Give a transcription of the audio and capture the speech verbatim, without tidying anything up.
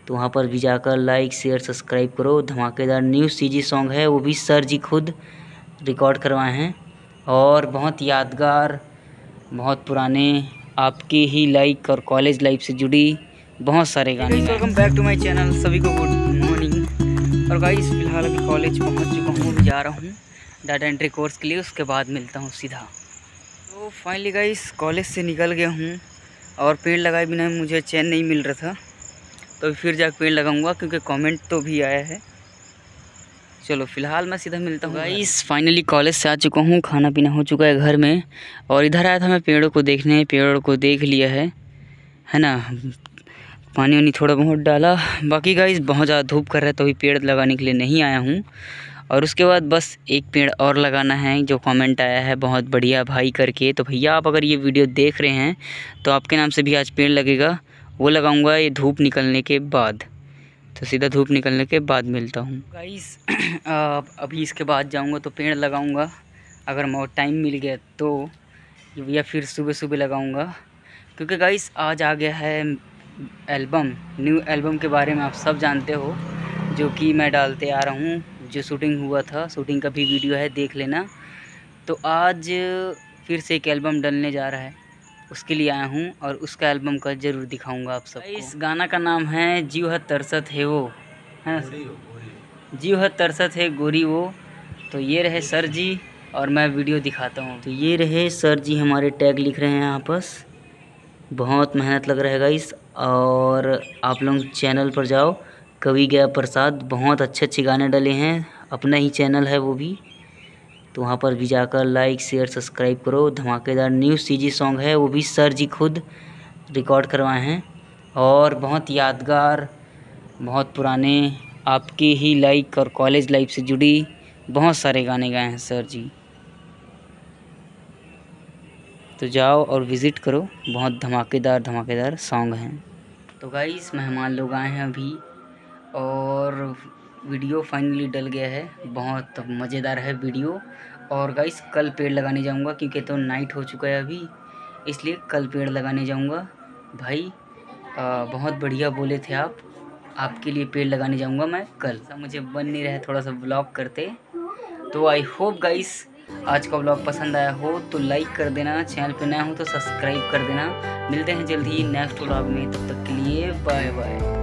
तो वहाँ पर भी जाकर लाइक शेयर सब्सक्राइब करो। धमाकेदार न्यू सीजी सॉन्ग है, वो भी सर जी खुद रिकॉर्ड करवाए हैं और बहुत यादगार, बहुत पुराने, आपके ही लाइक और कॉलेज लाइफ से जुड़ी बहुत सारे गाने। Welcome back to my channel, सभी को गुड मॉर्निंग। और गाइस फिलहाल अभी कॉलेज पहुंच चुका हूं, जा रहा हूं डाटा एंट्री कोर्स के लिए, उसके बाद मिलता हूं सीधा। तो फाइनली गाइस कॉलेज से निकल गया हूं और पेड़ लगाए बिना मुझे चैन नहीं मिल रहा था, तो फिर जाकर पेड़ लगाऊंगा क्योंकि कमेंट तो भी आया है। चलो फिलहाल मैं सीधा मिलता हूँ गाइस। फाइनली कॉलेज से आ चुका हूँ, खाना पीना हो चुका है घर में, और इधर आया था मैं पेड़ों को देखने। पेड़ों को देख लिया है है ना, पानी वानी थोड़ा बहुत डाला। बाकी गाइस बहुत ज़्यादा धूप कर रहा है तो अभी पेड़ लगाने के लिए नहीं आया हूँ। और उसके बाद बस एक पेड़ और लगाना है, जो कमेंट आया है बहुत बढ़िया भाई करके। तो भैया आप अगर ये वीडियो देख रहे हैं तो आपके नाम से भी आज पेड़ लगेगा, वो लगाऊंगा ये धूप निकलने के बाद। तो सीधा धूप निकलने के बाद मिलता हूँ गाइस। अभी इसके बाद जाऊँगा तो पेड़ लगाऊँगा, अगर बहुत टाइम मिल गया तो, या फिर सुबह सुबह लगाऊँगा। क्योंकि गाइस आज आ गया है एल्बम, न्यू एल्बम के बारे में आप सब जानते हो, जो कि मैं डालते आ रहा हूँ। जो शूटिंग हुआ था, शूटिंग का भी वीडियो है, देख लेना। तो आज फिर से एक एल्बम डलने जा रहा है, उसके लिए आया हूँ और उसका एल्बम का ज़रूर दिखाऊंगा आप सबको। इस गाना का नाम है जीव है तरसत है वो, है जीव है तरसत है गोरी वो। तो ये रहे सर जी और मैं वीडियो दिखाता हूँ। तो ये रहे सर जी, हमारे टैग लिख रहे हैं आपस। बहुत मेहनत लग रहा है गाइस। और आप लोग चैनल पर जाओ, कवि गया प्रसाद, बहुत अच्छे अच्छे गाने डले हैं, अपना ही चैनल है वो भी। तो वहाँ पर भी जाकर लाइक शेयर सब्सक्राइब करो। धमाकेदार न्यू सीजी सॉन्ग है, वो भी सर जी खुद रिकॉर्ड करवाए हैं और बहुत यादगार, बहुत पुराने, आपके ही लाइक और कॉलेज लाइफ से जुड़ी बहुत सारे गाने गाए हैं सर जी। तो जाओ और विज़िट करो, बहुत धमाकेदार धमाकेदार सॉन्ग हैं। तो गाइस मेहमान लोग आए हैं अभी और वीडियो फाइनली डल गया है, बहुत मज़ेदार है वीडियो। और गाइस कल पेड़ लगाने जाऊंगा क्योंकि तो नाइट हो चुका है अभी, इसलिए कल पेड़ लगाने जाऊंगा। भाई आ, बहुत बढ़िया बोले थे आप, आपके लिए पेड़ लगाने जाऊंगा मैं कल। मुझे बन नहीं रहा है थोड़ा सा व्लॉग करते। तो आई होप गाइस आज का व्लॉग पसंद आया हो तो लाइक कर देना, चैनल पे नया हो तो सब्सक्राइब कर देना। मिलते हैं जल्द ही नेक्स्ट व्लॉग में, तब तक के लिए बाय बाय।